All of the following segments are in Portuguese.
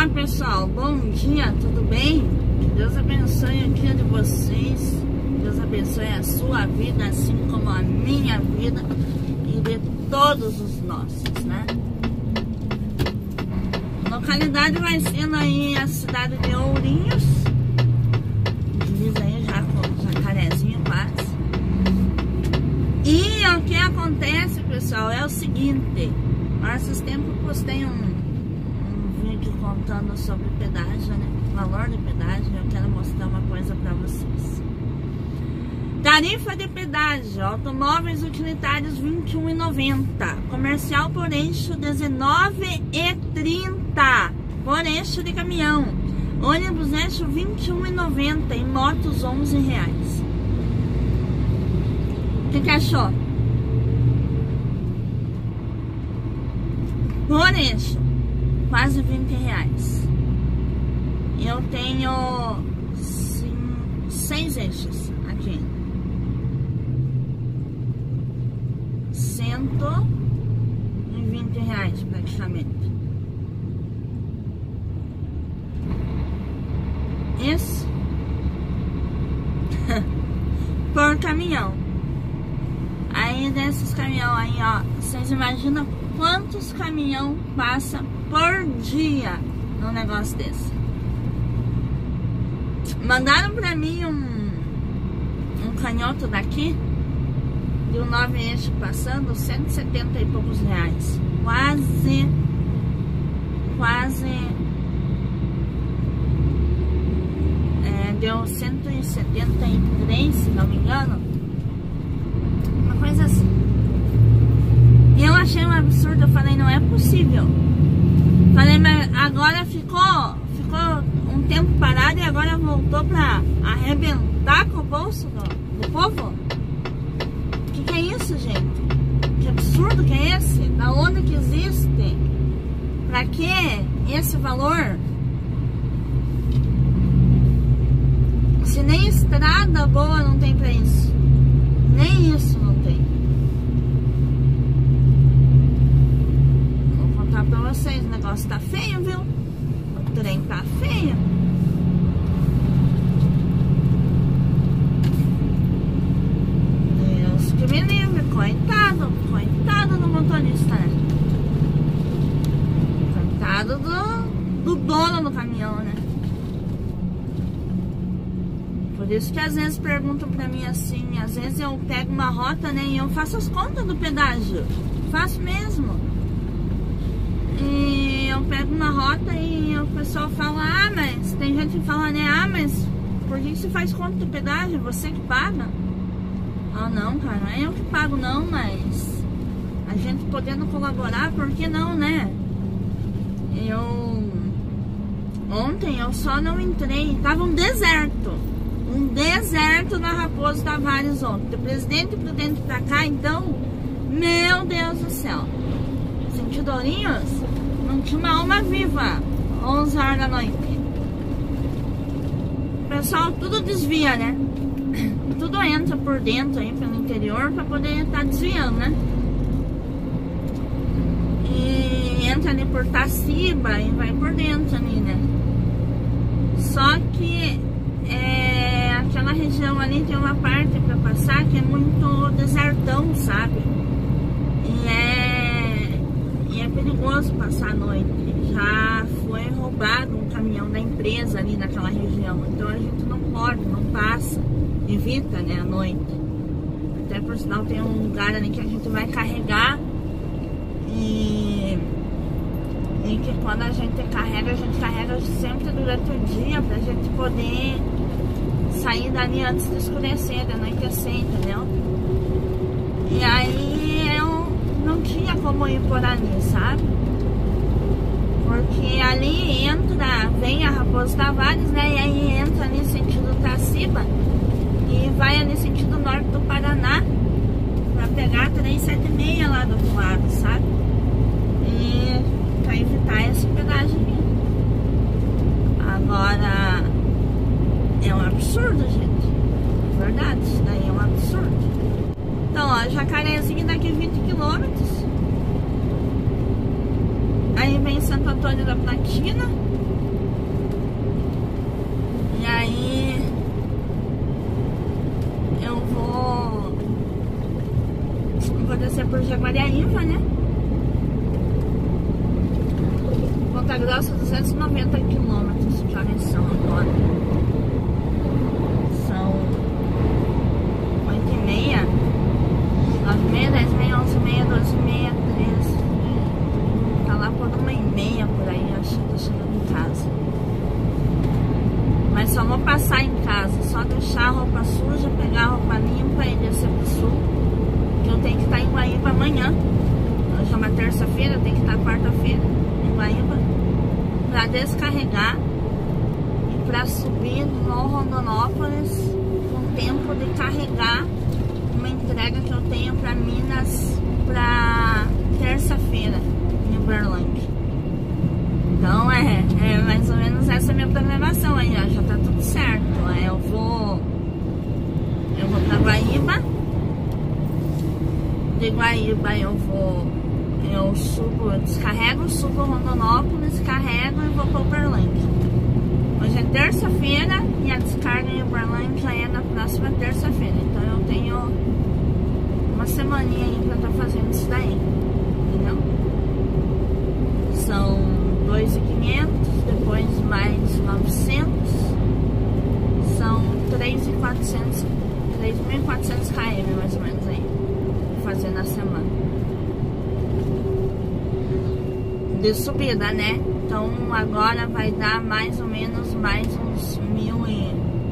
Olá pessoal, bom dia, tudo bem? Que Deus abençoe o dia de vocês. Deus abençoe a sua vida, assim como a minha vida e de todos os nossos, né? A localidade vai sendo aí a cidade de Ourinhos, diz aí já com Jacarezinho quase. E o que acontece, pessoal, é o seguinte: há esses tempos eu postei um vídeo contando sobre pedágio, né? Valor de pedágio. Eu quero mostrar uma coisa para vocês. Tarifa de pedágio: automóveis utilitários R$ 21,90, comercial por eixo R$ 19,30 por eixo de caminhão, ônibus eixo R$ 21,90 e motos R$ 11,00. O que achou? Por eixo, quase R$ 20,00. Eu tenho 6 eixos aqui. R$ 120,00 praticamente. Isso por caminhão. Aí desses caminhão aí, ó, vocês imaginam quantos caminhão passa por dia num negócio desse? Mandaram pra mim um canhoto daqui de um 9 eixos passando 170 e poucos reais. Deu 173, se não me engano. Uma coisa assim. E eu achei um absurdo. Eu falei, não é possível. Falei, mas agora ficou um tempo parado e agora voltou pra arrebentar com o bolso do povo? O que é isso, gente? Que absurdo que é esse? Da onde que existe? Pra que esse valor? Se nem estrada boa não tem pra isso. Nem isso não tem. Vou contar pra vocês, o negócio tá feio, viu? O trem tá feio. Deus que me livre, coitado do motorista, né? Coitado do dono do caminhão, né? Por isso que às vezes perguntam pra mim assim, às vezes eu pego uma rota, né, e eu faço as contas do pedágio. Faço mesmo. E eu pego uma rota e o pessoal fala, ah, mas tem gente que fala, né, ah, mas por que você faz conta do pedágio? Você que paga? Ah, não, cara, não é eu que pago não, mas a gente podendo colaborar, por que não, né? Ontem eu só não entrei, tava um deserto na Raposo Tavares ontem, do Presidente Prudente pra cá. Então, meu Deus do céu, sentido Ourinhos, não tinha uma alma viva, 11 horas da noite. O pessoal tudo desvia, né? Tudo entra por dentro aí, pelo interior, pra poder estar desviando, né? E entra ali por Taciba e vai por dentro ali, né? Só que aquela região ali tem uma parte pra passar que é muito desertão, sabe? E é perigoso passar a noite. Já foi roubado um caminhão da empresa ali naquela região. Então a gente não pode, não passa. Evita, né, a noite. Até por sinal tem um lugar ali que a gente vai carregar. E que quando a gente carrega sempre durante o dia pra gente poder sair dali antes de escurecer, de anoitecer, entendeu? E aí eu não tinha como ir por ali, sabe? Porque ali vem a Raposo Tavares, né? E aí entra ali sentido Taciba e vai ali sentido norte do Paraná pra pegar 376 lá do outro lado, sabe? E pra evitar esse pedágio aqui. Agora é um absurdo, gente. Verdade, isso daí é um absurdo. Então, ó, Jacarezinho daqui 20 quilômetros. Aí vem Santo Antônio da Platina. Jaguariaíva, né? Ponta Grossa, 290 quilômetros de direção agora. São 8h30, 9h30, 10h30, 11h30, 12h30, 13h. Tá lá por 1h30 por aí, acho que tô chegando em casa. Mas só vou passar em casa, só deixar a roupa suja, pegar a roupa limpa e descer pro sul. Que eu tenho que estar em Guaíba amanhã. Hoje é uma terça-feira, eu tenho que estar quarta-feira em Guaíba pra descarregar e pra subir no Rondonópolis com tempo de carregar uma entrega que eu tenho pra Minas pra terça-feira em Uberlândia. Então é mais ou menos essa minha programação aí, ó, já tá tudo certo. Eu vou pra Guaíba. De Guaíba eu subo, descarrego, subo Rondonópolis, carrego e vou pra Uberlândia. Hoje é terça-feira e a descarga em Uberlândia é na próxima terça-feira. Então eu tenho uma semaninha aí pra estar fazendo isso daí, entendeu? São 2.500, depois mais 900, são 3.400 km mais ou menos aí, fazer na semana de subida, né? Então agora vai dar mais ou menos mais uns 1.000 e...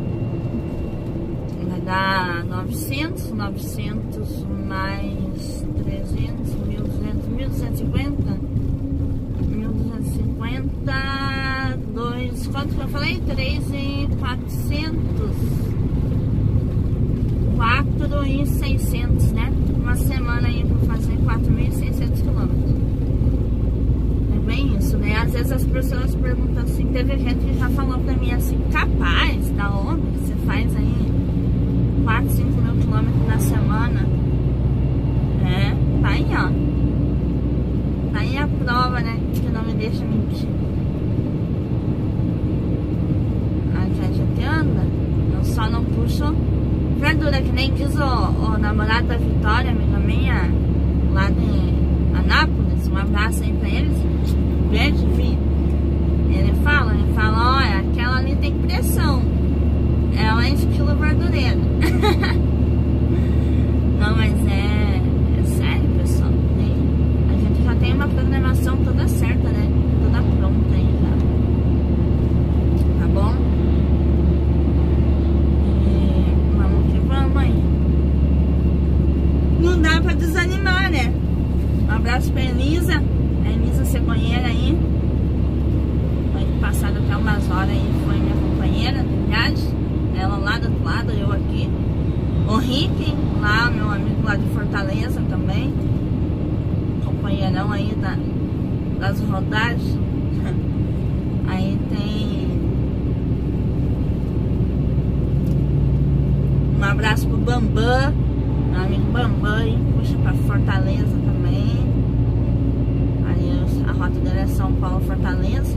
vai dar 900 mais 300, 1.200, 1.250, 2, quanto que eu falei? 3.400, 4.600, né? Uma semana aí pra fazer 4.600 quilômetros. É bem isso, né? Às vezes as pessoas perguntam assim, teve gente que já falou pra mim assim, capaz, da onde você faz aí 4, 5 mil quilômetros na semana? Tá aí, ó. Tá aí a prova, né? Que não me deixa mentir. A gente anda, eu só não puxo verdura, que nem diz o namorado da Vitória, amiga minha, lá de Anápolis. Um abraço aí pra eles. Beijo, Vi. Ele fala, olha, aquela ali tem pressão. Ela é estilo verdureira. Não, mas é sério, pessoal. A gente já tem uma programação toda certa, né? Toda pronta aí já. Tá bom? E vamos que vamos aí. Não dá pra desanimar, né? Um abraço pra Elisa. A Elisa cegonheira aí. Foi passado até umas horas aí. Foi minha companheira de viagem. Ela lá do outro lado, eu aqui. O Rick, lá, meu amigo lá de Fortaleza também. Companheirão aí das rodagens. Aí tem um abraço pro Bambam, meu amigo Bambam aí, puxa pra Fortaleza também. Aí a rota dele é São Paulo, Fortaleza.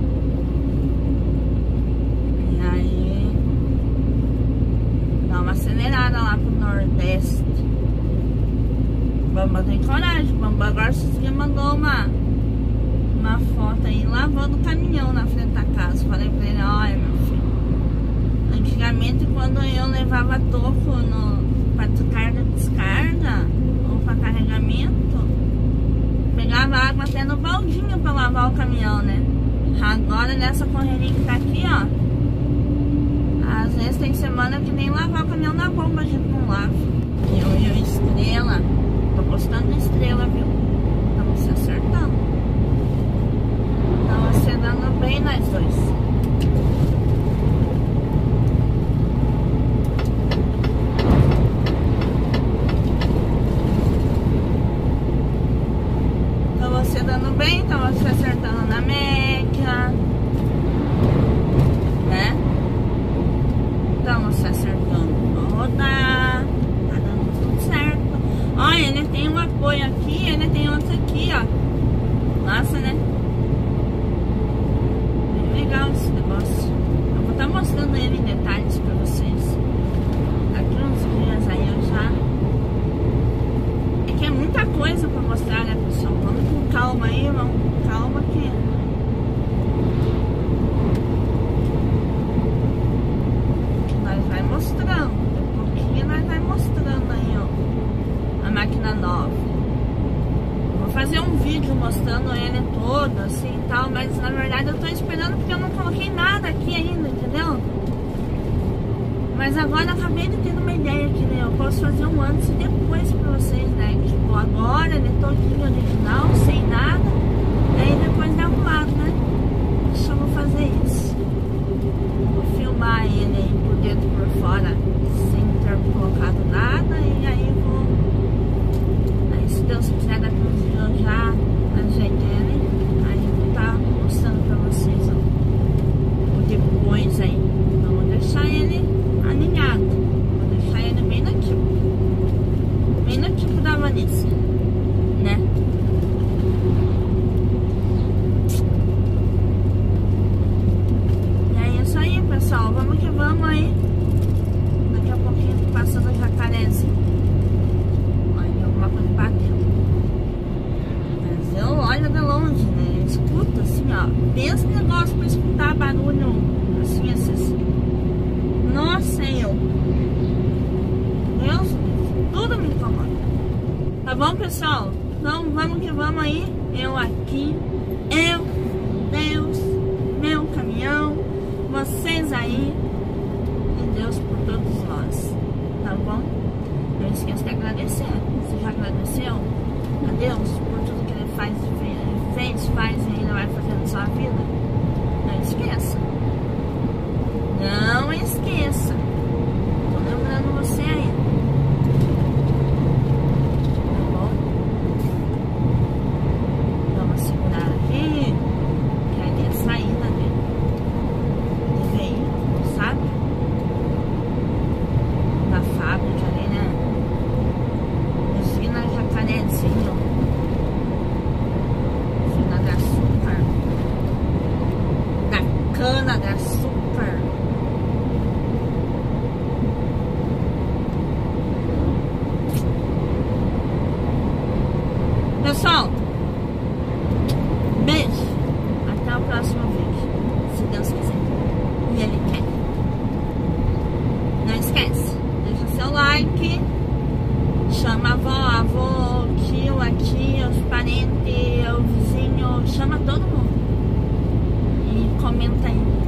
E aí dá uma acelerada lá pro Nordeste. Bambam tem coragem. Bambam agora você mandou uma foto aí lavando o caminhão na frente da casa. Falei pra ele, olha, meu filho, antigamente quando eu levava toco pra descarga ou pra carregamento, pegava água até no baldinho pra lavar o caminhão, né? Agora nessa correria que tá aqui, ó, às vezes tem semana que nem lavar o caminhão na bomba a gente não lava. Eu e o Estrela, tô postando no Estrela, viu? Estamos se acertando. Estamos se dando bem nós dois. Estamos se dando bem, estamos se acertando na média, né? Estamos se acertando pra rodar. Tá dando tudo certo. Olha, ele tem um apoio aqui, ele tem outro aqui, ó. Massa, né? Bem legal esse negócio. Eu vou estar mostrando ele em detalhes pra vocês. Daqui uns dias aí eu já... É que é muita coisa. assim e tal, mas na verdade eu tô esperando porque eu não coloquei nada aqui ainda, entendeu? Mas agora eu acabei de ter uma ideia aqui, né? Eu posso fazer um antes e depois pra vocês, né? Tipo, agora, né? Todinho original, sem nada. E aí depois de arrumado, né? Deixa eu vou fazer isso. Vou filmar ele aí por dentro e por fora, sem ter colocado nada. E aí vou... Aí se Deus quiser, daqui uns dias eu já ajeitei ele. Aí eu vou estar mostrando pra vocês, ó, o depois aí. Então vou deixar ele alinhado. Vou deixar ele bem no tipo da Vanessa, né? E aí é isso aí, pessoal. Vamos que vamos aí. Daqui a pouquinho tô passando o jacarezinho. Olha, alguma coisa bateu. Mas eu olho de longe, né? Eu escuto assim, ó. Pensa em negócio pra escutar barulho assim, esses... Nossa, Deus, tudo me incomoda. Tá bom, pessoal? Então vamos que vamos aí. Eu aqui, Deus, meu caminhão, vocês aí e Deus por todos nós. Tá bom? Não esqueça de agradecer. Você já agradeceu a Deus por tudo que Ele faz e ainda vai fazer na sua vida? Não esqueça. Não esqueça. Tô lembrando você aí. Tá bom? Vamos segurar aqui. Que ali é a saída de veículo, sabe? Da fábrica ali, né? Usina Jacarezinho. Usina de açúcar. Da cana de açúcar. Pessoal, beijo. Até o próximo vídeo, se Deus quiser e Ele quer. Não esquece, deixa seu like, chama a avó, o tio, a tia, os parentes, o vizinho, chama todo mundo e comenta aí.